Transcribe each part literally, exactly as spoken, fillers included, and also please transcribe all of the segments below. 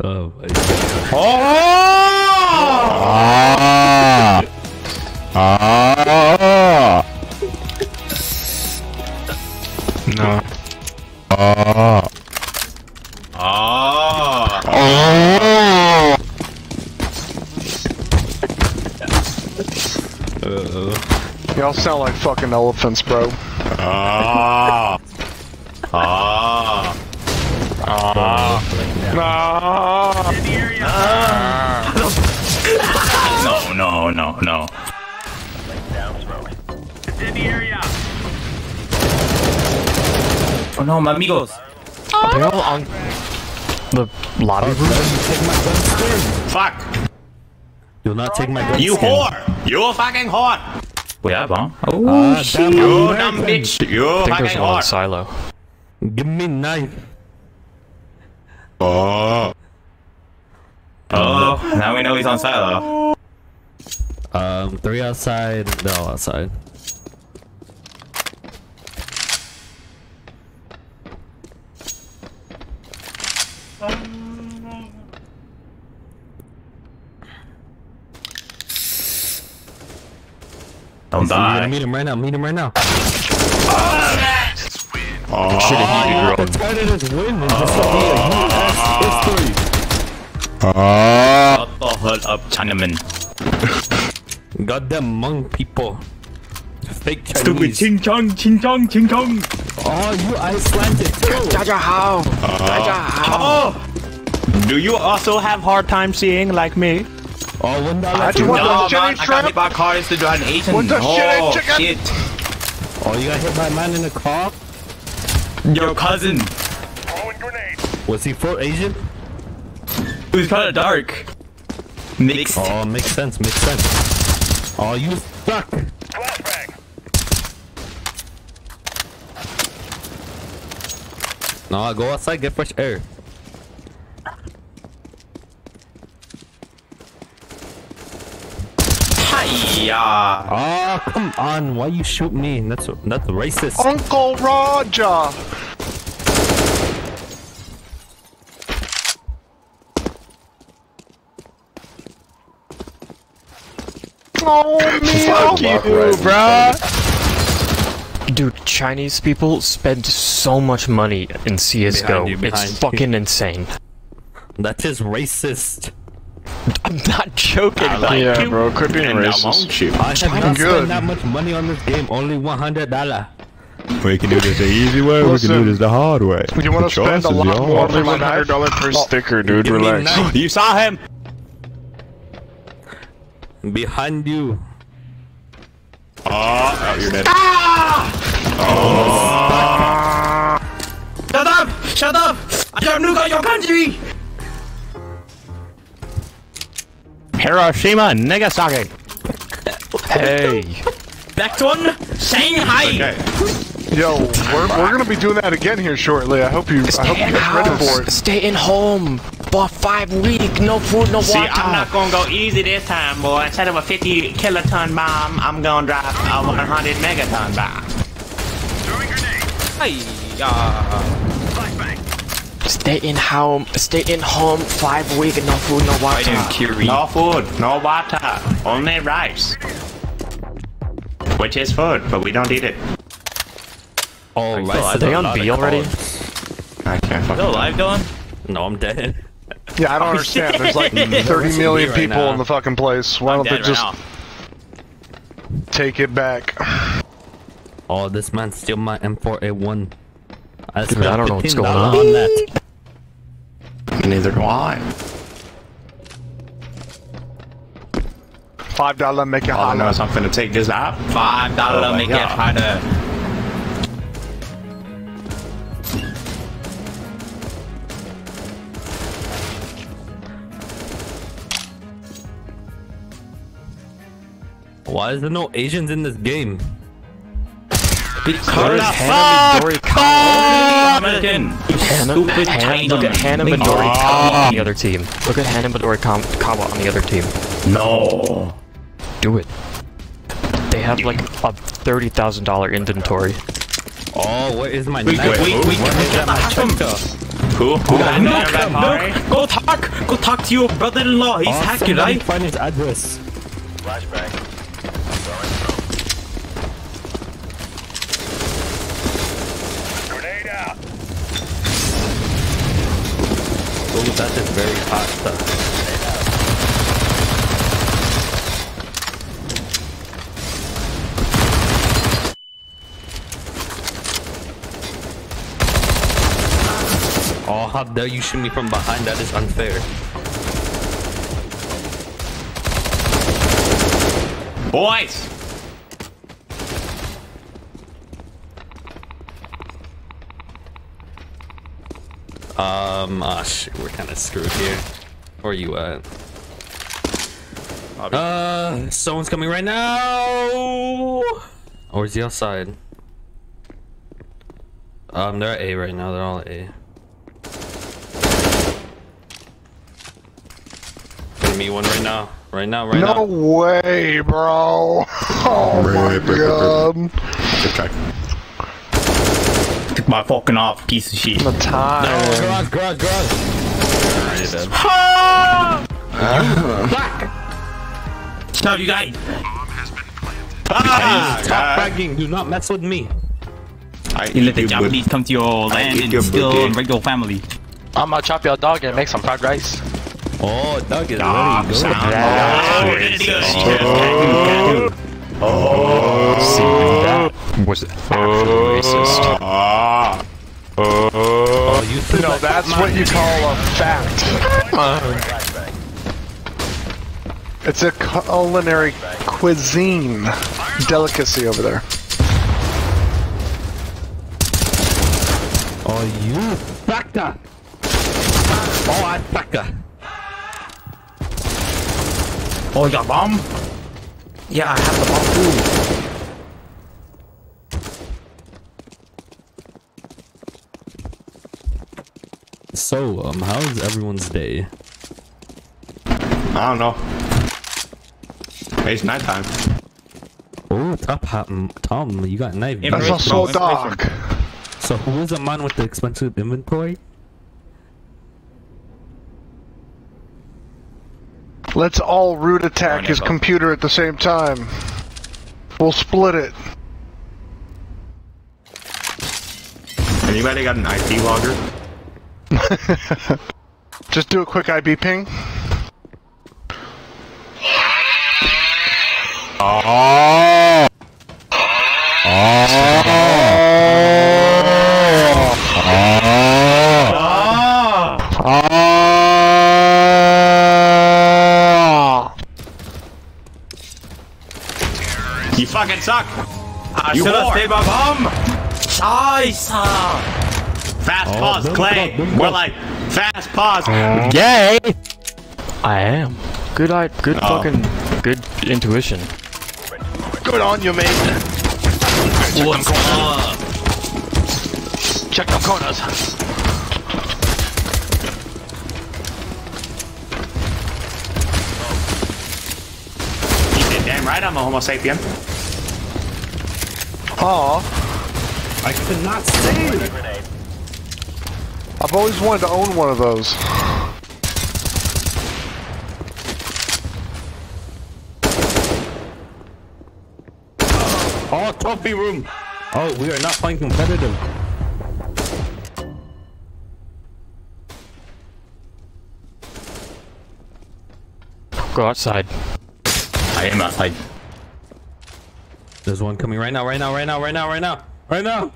Oh. Oh! Ah! Ah! No. Ah! Ah! Oh! Y'all sound like fucking elephants, bro. Ah! Ah! Ah! Ah! No, no, no, no. Oh no, my amigos. They're all on the lobby room. Fuck. Do not take my gun. You skin. whore. You fucking whore. Wait, I bomb. Oh Ah, shit. damn You American. dumb bitch. You I think fucking there's one in whore. silo. Give me knife. Oh. Oh, now we know he's on silo. Um, three outside. They're all outside. Don't You're gonna die. meet him right now. Meet him right now. Oh. Should have you, bro. Predators win. It's just like a U S history. Ah! Shut the hell up, Chinaman. Goddamn Hmong people. Fake Chinese. Stupid ching chong, ching chong, ching chong. Oh, you Icelandic too. Oh. Do you also have hard time seeing like me? Oh, one dollar. I just want No, those shitty man, I got shrimp. hit by cars to do an Asian. What the shit, oh, chicken? shit. Oh, you got hit by a man in a car? Your cousin. Was he full Asian? He was kind of dark. Mixed. Oh, makes sense. Makes sense. Oh, you suck. No, go outside, get fresh air. Hiya. Oh, come on. Why you shoot me? That's that's racist. Uncle Roger. Oh, fuck you, bruh. Dude, Chinese people spend so much money in C S G O. Behind you, behind It's you. fucking insane. That is racist. I'm not joking. I like, like Yeah, you. bro, quit being And I racist. won't you. I have not good. spent that much money on this game. Only one hundred dollar. We can do this the easy way, we can do this the hard way. You want to The spend a choice is lot more yours. than one hundred dollars per sticker, dude. Give me Relax. knife. You saw him. Behind you. Oh, oh, you're dead. Shut up! Shut up! I don't know your country. Hiroshima, Nagasaki. hey, Next one, Shanghai. Okay. Yo, we're, we're gonna be doing that again here shortly. I hope you I hope you get ready for it. Stay in home. For five weeks, no food, no See, water. I'm not gonna go easy this time, boy. Instead of a fifty kiloton bomb, I'm gonna drop a one hundred megaton bomb. Hey, uh, Stay in home. Stay in home. Five weeks, no food, no water. no food, no water, only rice. Which is food, but we don't eat it. Oh, right. Are they on B already? I can't fucking. Still alive, Dylan? No, I'm dead. Yeah, I don't understand. There's like thirty million right people now. in the fucking place. Why I'm don't they dead right just now. take it back? Oh, this man steal my M four A one. I Dude, I don't know what's going on. on that. Neither do I. Five dollar make it All I know holler. is I'm finna take this out. Five dollar Oh my make it God. harder. Why is there no Asians in this game? Because Hannah Midori Kawa. American. Hannah, Stupid Hannah, China. look at Hannah Midori Kawa on the other team. Look at Hannah Midori Kam- Kawa on the other team. No. Do it. They have like a thirty thousand dollar inventory. Oh, where is my We, knife? we, we, we Where is can my have him. checker? Who? Who got No, that no, party? go talk. Go talk to your brother-in-law. He's Oh, hacking, somebody right? find his address. Flashbang. Grenade out. Oh, that is very hot stuff. Oh, how dare you shoot me from behind? That is unfair. Boys! Um, ah, shit, we're kind of screwed here. Where you at? Uh, someone's coming right now! Or is he outside? Um, they're at A right now. They're all at A. Gonna meet one right now. Right now, right no now. way, bro. Oh my god. Good try. Took my fucking off, piece of shit. The time. No, garage, garage, garage. Alright, dead. Stop, you guys. Ah! Stop bragging. Do not mess with me. I You let the eat your Japanese come to your land eat and your steal booty. and rape your family. I'm gonna chop your dog and make some fried rice. Oh, Doug is Dog ready. Go. sound. Oh, see, that was actually racist. Oh, you threw No, that that's at what my- you call a fact. It's a culinary cuisine delicacy over there. Oh, you factor. Oh, I factor. Oh, you got bomb? Yeah, I have the bomb too. So, um, how is everyone's day? I don't know. It's nighttime. Oh, top hat, mm, Tom, you got knife. Yeah, That's bro, also bro, dark. So, who is the man with the expensive inventory? Let's all root attack his Wonderful. computer at the same time. We'll split it. Anybody got an I P logger? Just do a quick I B ping. Oh! You fucking suck! I You should have whore. stayed my bomb. Scheiße. Fast Oh, pause, don't Clay! go, don't We're go. like, fast pause! Yay! I am. Good eye, good Oh. fucking, good intuition. Good on you, mate. What's up? Check the corners. You did damn right, I'm a homo sapien. Aw, I could not save. I've always wanted to own one of those. Oh, trophy room. Oh, we are not playing competitive. Go outside. I am outside. There's one coming right now, right now, right now, right now, right now, right now.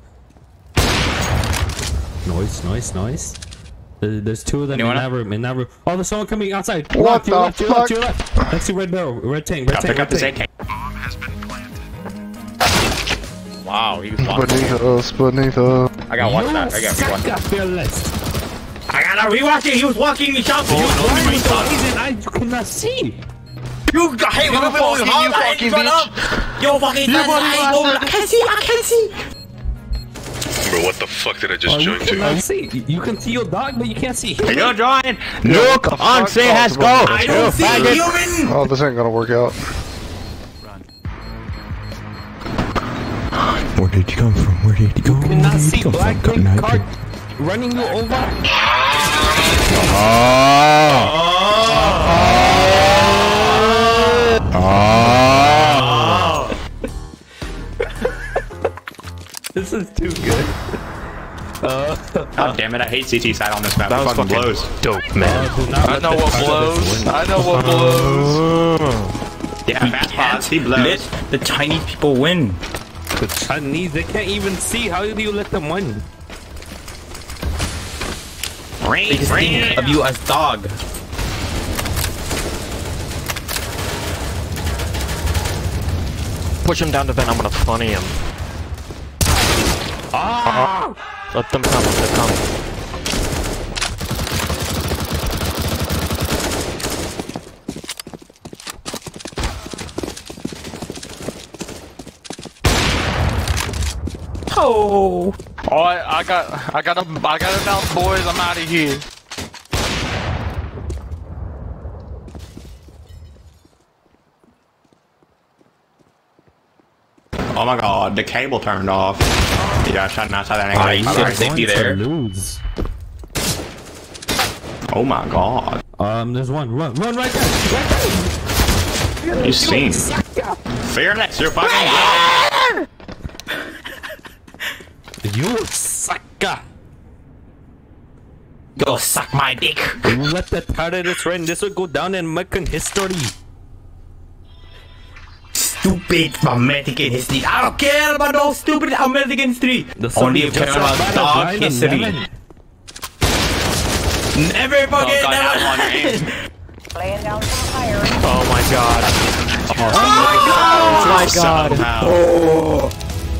Nice, nice, nice. There- There's two of them Anyone in up? that room, in that room. Oh, there's someone coming outside. What to your the left, to your left, to your fuck? left. Next to red barrel, red tank, red I'll tank, pick up red this A tank. K. Wow, he was walking. Beneath us, beneath us. I got one You shot. I got one. sucker, fearless. I gotta rewatch it. He was walking me shot. You Why told me is to the reason I cannot see? You got hey, You wait, wait, wait, fucking- hold you on, fucking shut bitch. up. Yo, fucking You fast fucking eyes, bro. bastard. I can't see. I can't see. Bro, what the fuck did I just Oh, you join to? cannot see. You can see your dog, but you can't see him. You're drawing! Look, on say has go. I don't see human. Oh, this ain't gonna work out. Where did you come from? Where did you go? You cannot see black green card. running you over? This is too good. Uh, God damn it, I hate C T side on this map. That It was fucking fucking blows. dope, man. I know what blows. I know what blows. Yeah, fast pods, he blows. Let the Chinese people win. The Chinese, they can't even see. How do you let them win? Ring, They just ring. think of you as dog. Push him down to vent. I'm gonna funny him. Ah! Let them come. Let them come. Oh. Oh, I, I got, I got a, I got a bounce, boys. I'm out of here. Oh my god, the cable turned off. Yeah, I shot outside that Ah, angle. you Bye-bye. should safety there. Lose. Oh my god. Um, there's one. Run, run right there. Right there. You seen. Fearless, you're fucking You sucker. Go suck my dick. You let the terrorists win. This will go down in American history. Stupid American history. I don't care about no stupid American history. The Only Soviet care just about survived dog nine history. eleven. Never forget God, that. now on your aim. Laying down some fire. Oh my god. Oh my god. Oh.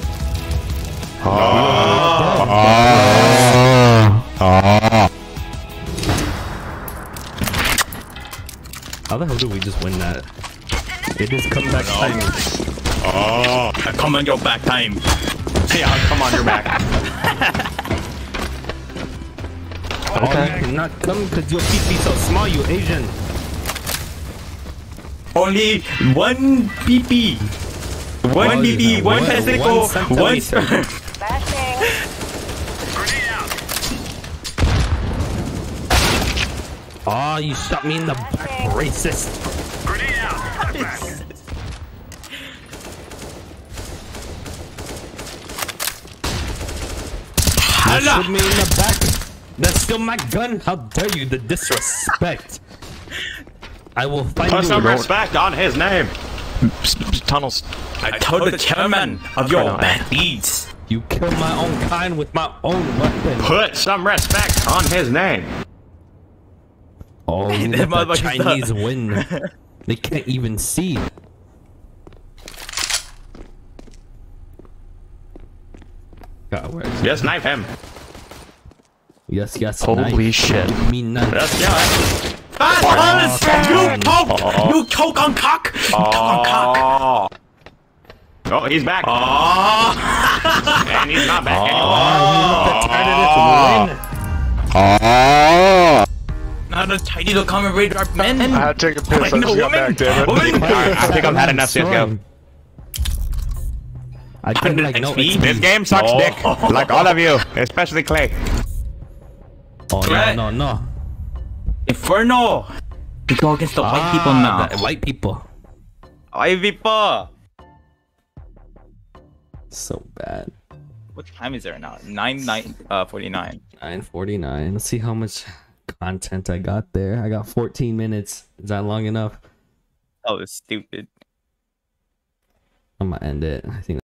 How the hell do we just win that? It is comeback time. Oh. Come on your back time. Yeah, come on your back. Oh, you cannot come because your feet be so small, you Asian. Only one P P. One Oh, P P, yeah. one One- testicle, one one... centimeter. Flashing. Oh, you shot me in the back, racist. You shoot me in the back. That's still my gun. How dare you? The disrespect. I will find Put you. some respect on his name. Tunnels. I told the chairman of your Right on. bad deeds. You kill my own kind with my own weapon. Put some respect on his name. Oh, That let the motherfucker's Chinese not- win. They can't even see. God, where is he? Just knife him. Yes, yes. Holy knife. shit. Give me knife. Let's kill him. Ah, you choke! You choke on cock! You choke on cock! Oh. Oh, he's back. Oh. And he's not back Oh, Now the Chinese will come and raid our men. I had to take a piss. I Woman, just got back, damn it. woman. I think I've had enough C S G O. I can like no X P? X P. This game sucks No. dick. Like all of you. Especially Clay. Oh no no no. Inferno! We go against the white people now. The white people. White people! So bad. What time is there now? nine nine uh forty-nine. nine forty-nine. Let's see how much content I got there. I got fourteen minutes. Is that long enough? Oh, it's stupid. I'm gonna end it. I think